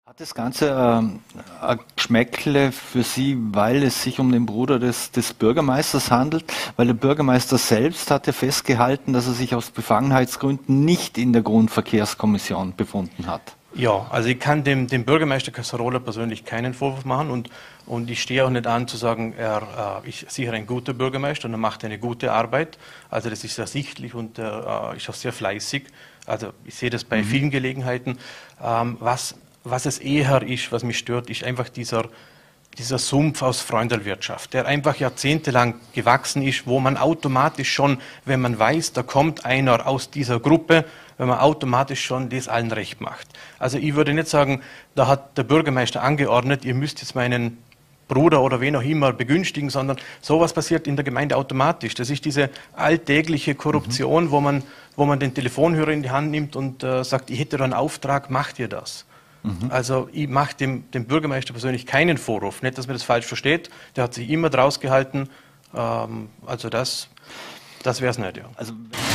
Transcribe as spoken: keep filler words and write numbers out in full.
Hat das Ganze ähm, ein Geschmäckle für Sie, weil es sich um den Bruder des, des Bürgermeisters handelt? Weil der Bürgermeister selbst hat ja festgehalten, dass er sich aus Befangenheitsgründen nicht in der Grundverkehrskommission befunden hat. Ja, also ich kann dem, dem Bürgermeister Cassarola persönlich keinen Vorwurf machen und, und ich stehe auch nicht an zu sagen, er äh, ist sicher ein guter Bürgermeister und er macht eine gute Arbeit. Also das ist ersichtlich und er äh, ist auch sehr fleißig. Also ich sehe das bei mhm. vielen Gelegenheiten. Ähm, was Was es eher ist, was mich stört, ist einfach dieser, dieser Sumpf aus Freundelwirtschaft, der einfach jahrzehntelang gewachsen ist, wo man automatisch schon, wenn man weiß, da kommt einer aus dieser Gruppe, wenn man automatisch schon das allen recht macht. Also ich würde nicht sagen, da hat der Bürgermeister angeordnet, ihr müsst jetzt meinen Bruder oder wen auch immer begünstigen, sondern sowas passiert in der Gemeinde automatisch. Das ist diese alltägliche Korruption, mhm. wo man, wo man den Telefonhörer in die Hand nimmt und äh, sagt, ich hätte da einen Auftrag, macht ihr das? Also ich mache dem, dem Bürgermeister persönlich keinen Vorwurf, nicht, dass man das falsch versteht, der hat sich immer draus gehalten, ähm, also das, das wäre es nicht, ja. Also